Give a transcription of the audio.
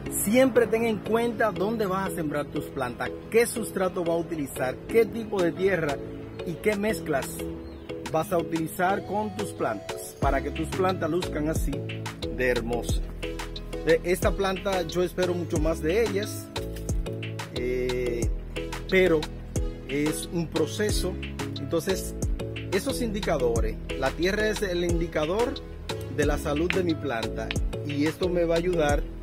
Siempre ten en cuenta dónde vas a sembrar tus plantas, qué sustrato vas a utilizar, qué tipo de tierra y qué mezclas vas a utilizar con tus plantas para que tus plantas luzcan así de hermosas. De esta planta yo espero mucho más de ellas, pero es un proceso. Entonces esos indicadores, la tierra es el indicador de la salud de mi planta y esto me va a ayudar